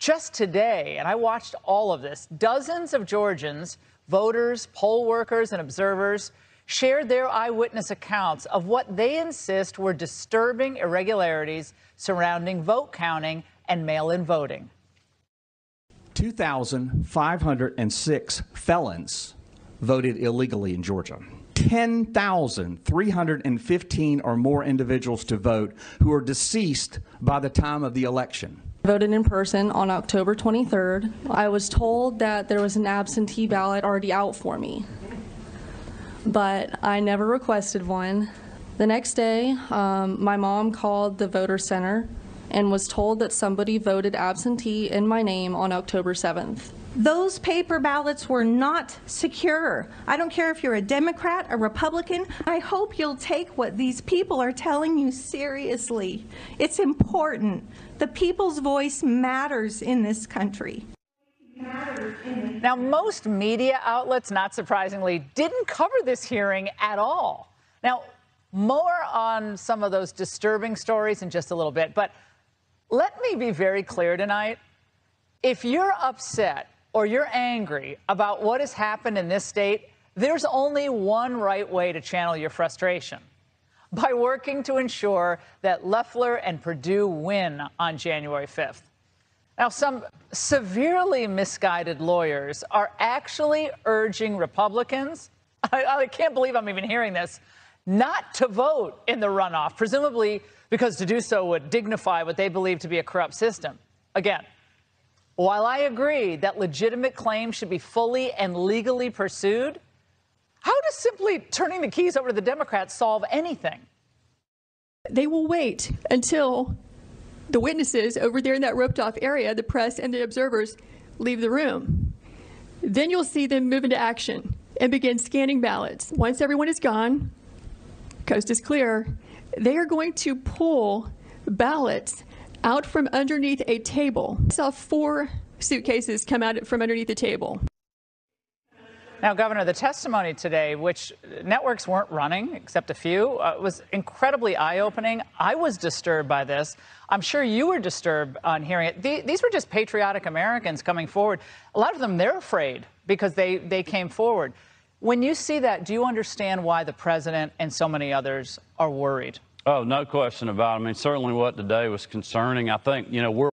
Just today, and I watched all of this, dozens of Georgians, voters, poll workers, and observers shared their eyewitness accounts of what they insist were disturbing irregularities surrounding vote counting and mail-in voting. 2,506 felons voted illegally in Georgia. 10,315 or more individuals to vote who are deceased by the time of the election. Voted in person on October 23rd. I was told that there was an absentee ballot already out for me, but I never requested one. The next day, my mom called the voter center and was told that somebody voted absentee in my name on October 7th. Those paper ballots were not secure. I don't care if you're a Democrat, a Republican. I hope you'll take what these people are telling you seriously. It's important. The people's voice matters in this country. Now, most media outlets, not surprisingly, didn't cover this hearing at all. Now, more on some of those disturbing stories in just a little bit, but let me be very clear tonight. If you're upset or you're angry about what has happened in this state, there's only one right way to channel your frustration: by working to ensure that Loeffler and Perdue win on January 5th. Now, some severely misguided lawyers are actually urging Republicans, I can't believe I'm even hearing this, not to vote in the runoff, presumably because to do so would dignify what they believe to be a corrupt system. Again, while I agree that legitimate claims should be fully and legally pursued, how does simply turning the keys over to the Democrats solve anything? They will wait until the witnesses over there in that roped-off area, the press and the observers, leave the room. Then you'll see them move into action and begin scanning ballots. Once everyone is gone, coast is clear, they are going to pull ballots out from underneath a table. I saw 4 suitcases come out from underneath the table. Now, Governor, the testimony today, which networks weren't running, except a few, was incredibly eye-opening. I was disturbed by this. I'm sure you were disturbed on hearing it. These were just patriotic Americans coming forward. A lot of them, they're afraid because they came forward. When you see that, do you understand why the president and so many others are worried? Oh, no question about it. I mean, certainly what today was concerning. I think, we're